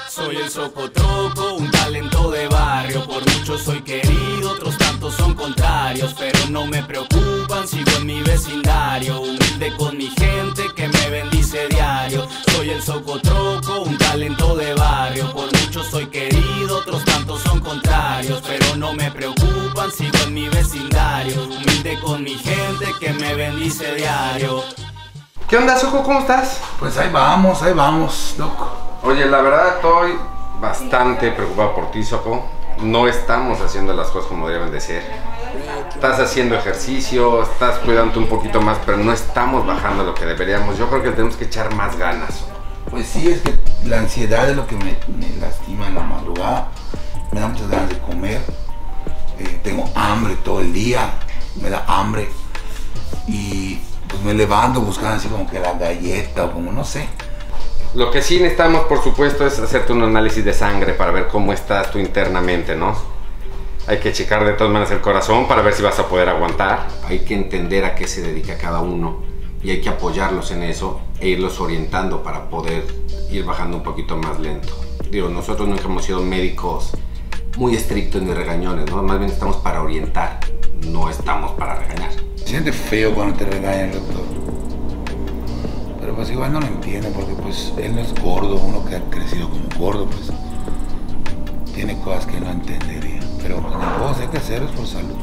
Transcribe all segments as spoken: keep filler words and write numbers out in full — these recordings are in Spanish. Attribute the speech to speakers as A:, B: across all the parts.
A: Soy el Socotroco, un talento de barrio. Por muchos soy querido, otros tantos son contrarios, pero no me preocupan, sigo en mi vecindario, humilde con mi gente que me bendice diario. Soy el Socotroco, un talento de barrio. Por muchos soy querido, otros tantos son contrarios, pero no me preocupan, sigo en mi vecindario, humilde con mi gente que me bendice diario.
B: ¿Qué onda, Soco? ¿Cómo estás?
C: Pues ahí vamos, ahí vamos, loco.
B: Oye, la verdad estoy bastante preocupado por ti, Soco. No estamos haciendo las cosas como deben de ser. Estás haciendo ejercicio, estás cuidándote un poquito más, pero no estamos bajando lo que deberíamos. Yo creo que tenemos que echar más ganas, Soco.
C: Pues sí, es que la ansiedad es lo que me, me lastima en la madrugada. Me da muchas ganas de comer. Eh, tengo hambre todo el día, me da hambre. Y pues me levanto buscando así como que la galleta o como no sé.
B: Lo que sí necesitamos, por supuesto, es hacerte un análisis de sangre para ver cómo estás tú internamente, ¿no? Hay que checar de todas maneras el corazón para ver si vas a poder aguantar. Hay que entender a qué se dedica cada uno y hay que apoyarlos en eso e irlos orientando para poder ir bajando un poquito más lento. Digo, nosotros nunca hemos sido médicos muy estrictos ni regañones, ¿no? Más bien estamos para orientar, no estamos para regañar.
C: Se siente feo cuando te regaña el doctor. Pero pues igual no lo entiende porque pues él no es gordo, uno que ha crecido como gordo pues tiene cosas que no entendería. Pero pues ni modo, hay que hacerlo por salud.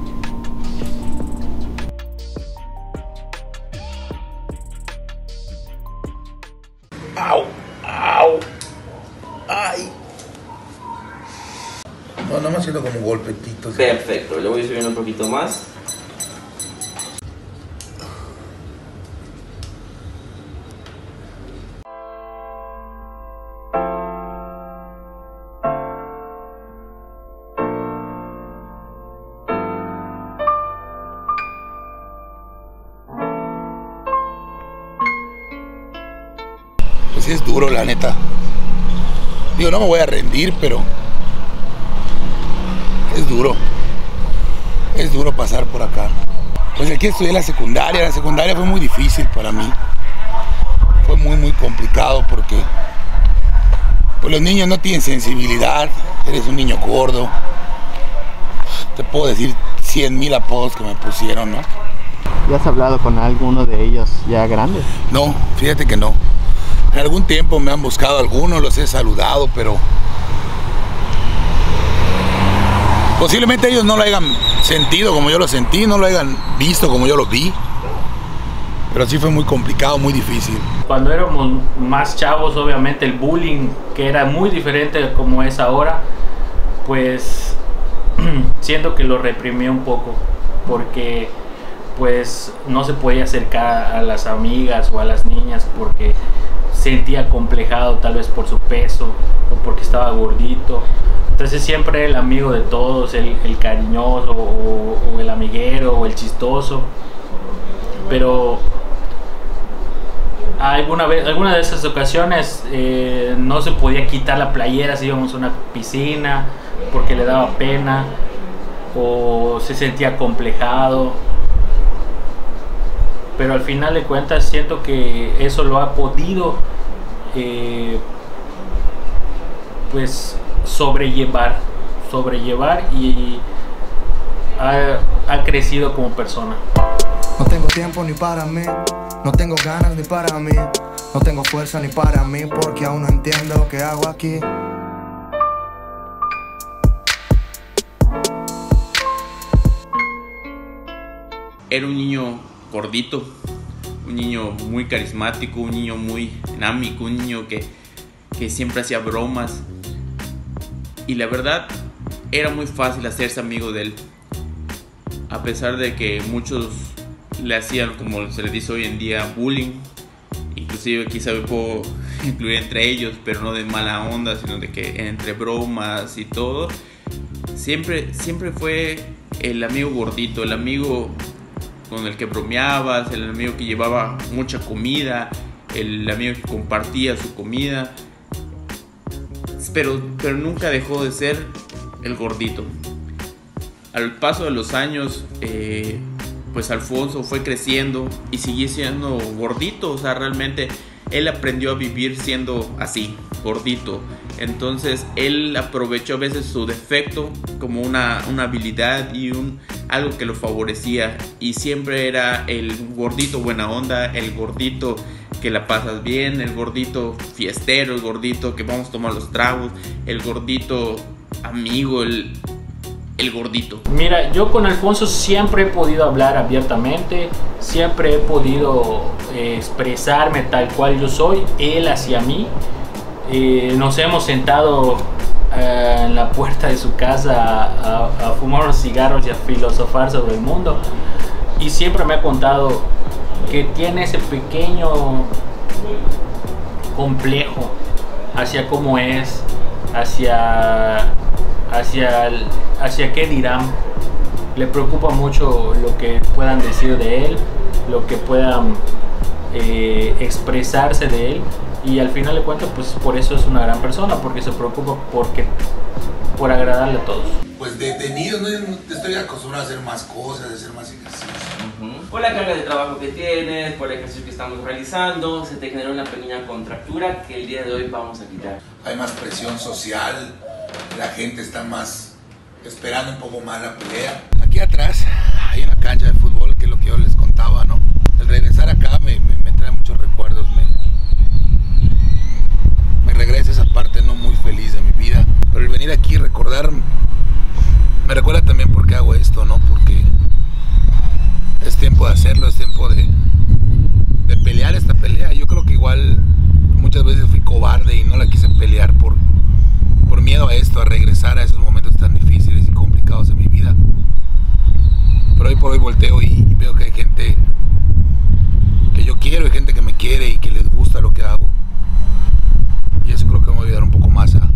C: ¡Au! ¡Au! ¡Ay! No, no me siento como golpetitos.
D: Perfecto, le voy subiendo un poquito más.
C: Pues sí es duro, la neta. Digo, no me voy a rendir, pero es duro. Es duro pasar por acá. Pues aquí estudié la secundaria. La secundaria fue muy difícil para mí. Fue muy, muy complicado porque pues los niños no tienen sensibilidad. Eres un niño gordo. Te puedo decir cien mil apodos que me pusieron, ¿no?
E: ¿Ya has hablado con alguno de ellos ya grandes?
C: No, fíjate que no. En algún tiempo me han buscado algunos, los he saludado, pero posiblemente ellos no lo hayan sentido como yo lo sentí, no lo hayan visto como yo lo vi. Pero sí fue muy complicado, muy difícil.
F: Cuando éramos más chavos, obviamente el bullying, que era muy diferente como es ahora, pues siento que lo reprimí un poco, porque pues no se podía acercar a las amigas o a las niñas porque sentía complejado tal vez por su peso o porque estaba gordito. Entonces siempre el amigo de todos, el, el cariñoso o, o el amiguero o el chistoso. Pero alguna vez, alguna de esas ocasiones eh, no se podía quitar la playera si íbamos a una piscina porque le daba pena o se sentía complejado. Pero al final de cuentas siento que eso lo ha podido eh, pues sobrellevar, sobrellevar y ha, ha crecido como persona.
G: No tengo tiempo ni para mí, no tengo ganas ni para mí, no tengo fuerza ni para mí porque aún no entiendo qué hago aquí.
D: Era un niño gordito, un niño muy carismático, un niño muy dinámico, un niño que, que siempre hacía bromas y la verdad era muy fácil hacerse amigo de él, a pesar de que muchos le hacían, como se le dice hoy en día, bullying. Inclusive quizá me puedo incluir entre ellos, pero no de mala onda, sino de que entre bromas y todo, siempre, siempre fue el amigo gordito, el amigo con el que bromeabas, el amigo que llevaba mucha comida, el amigo que compartía su comida, pero, pero nunca dejó de ser el gordito. Al paso de los años, eh, pues Alfonso fue creciendo y siguió siendo gordito, o sea, realmente él aprendió a vivir siendo así, gordito. Entonces él aprovechó a veces su defecto como una, una habilidad y un, algo que lo favorecía. Y siempre era el gordito buena onda, el gordito que la pasas bien, el gordito fiestero, el gordito que vamos a tomar los tragos, el gordito amigo, el, el gordito.
F: Mira, yo con Alfonso siempre he podido hablar abiertamente, siempre he podido eh, expresarme tal cual yo soy, él hacia mí. Eh, nos hemos sentado eh, en la puerta de su casa a, a, a fumar unos cigarros y a filosofar sobre el mundo, y siempre me ha contado que tiene ese pequeño complejo hacia cómo es, hacia, hacia, hacia qué dirán. Le preocupa mucho lo que puedan decir de él, lo que puedan eh, expresarse de él. Y al final de cuentas, pues por eso es una gran persona, porque se preocupa porque, por agradarle a todos.
C: Pues detenido, no estoy acostumbrado a hacer más cosas, a hacer más ejercicios.
H: Uh-huh. Por la carga de trabajo que tienes, por el ejercicio que estamos realizando, se te generó una pequeña contractura que el día de hoy vamos a quitar.
C: Hay más presión social, la gente está más esperando un poco más la pelea. Aquí atrás hay una cancha de fútbol, que es lo que yo les contaba, ¿no? El regresar acá me, me, me trae muchos recuerdos, me, me regresa esa parte no muy feliz de mi vida. Pero el venir aquí y recordar, me recuerda también por qué hago esto, ¿no? Porque es tiempo de hacerlo, es tiempo de, de pelear esta pelea. Yo creo que igual muchas veces fui cobarde y no la quise pelear por, por miedo a esto, a regresar a esos momentos tan difíciles y complicados de mi vida. Pero hoy por hoy volteo y, y veo que hay gente que yo quiero y gente que me quiere y que les gusta lo que hago. Y eso creo que me va a ayudar un poco más a,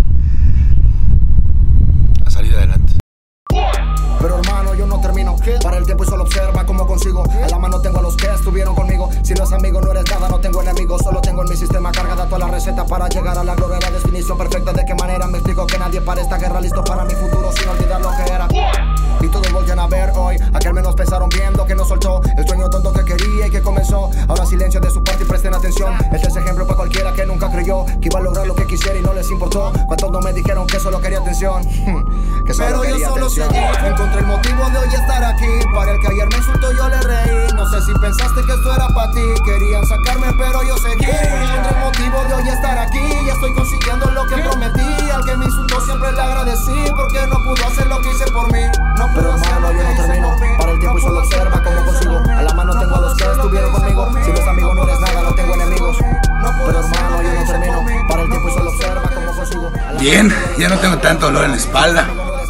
C: a salir adelante.
G: Pero hermano, yo no termino. Para el tiempo y solo observa cómo consigo. A la mano tengo a los que estuvieron conmigo. Si no es amigo, no eres nada, no tengo enemigos. Solo tengo en mi sistema cargada toda la receta para llegar a la gloria. La definición perfecta de qué manera me explico que nadie para esta guerra listo para mi futuro sin olvidar lo que era. Y todos voltean a ver hoy a que al menos pensaron viendo que no soltó el sueño tonto que quería y que comenzó. Ahora silencio de su parte y presten atención. Este es ejemplo para cualquiera que nunca creyó que iba a lograr lo que quisiera y no les importó. Cuántos no me dijeron que solo quería atención. Que solo Pero quería yo solo atención. Seguí, encontré el motivo de hoy estar aquí. Para el que ayer me insultó yo le reí. No sé si pensaste que esto era para ti. Querían sacarme pero yo seguí. Encontré el motivo de hoy estar aquí. Y estoy consiguiendo lo que prometí. Al que me insultó siempre le agradecí, porque no pudo hacer lo que hice por mí. No Pero hermano, yo no termino. Para el tiempo y solo observa cómo consigo. A la mano tengo a los que estuvieron conmigo. Si no es amigo, no eres nada, no tengo enemigos. Pero hermano, yo no termino. Para el tiempo y solo observa cómo consigo.
C: Bien, ya no tengo tanto dolor en la espalda.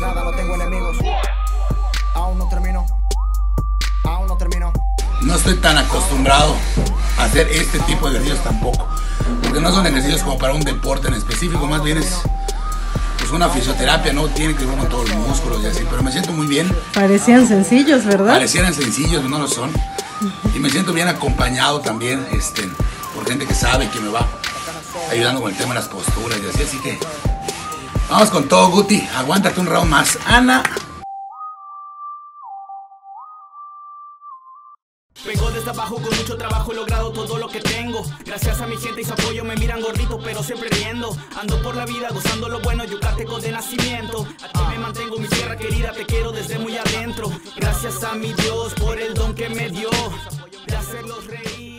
G: Aún no termino. Aún no termino.
C: No estoy tan acostumbrado a hacer este tipo de ejercicios tampoco. Porque no son ejercicios como para un deporte en específico, más bien es pues una fisioterapia, no tiene que ver con todos los músculos y así, pero me siento muy bien.
I: Parecían sencillos, ¿verdad?
C: Parecieran sencillos, no lo son. Y me siento bien acompañado también este, por gente que sabe que me va ayudando con el tema de las posturas y así, así que vamos con todo, Guti, aguántate un round más. Ana.
A: Vengo desde abajo con mucho trabajo, he logrado todo lo que tengo. Gracias a mi gente y su apoyo me miran gordito pero siempre riendo. Ando por la vida gozando lo bueno, yucateco de nacimiento. Aquí me mantengo mi tierra querida, te quiero desde muy adentro. Gracias a mi Dios por el don que me dio de hacerlos reír.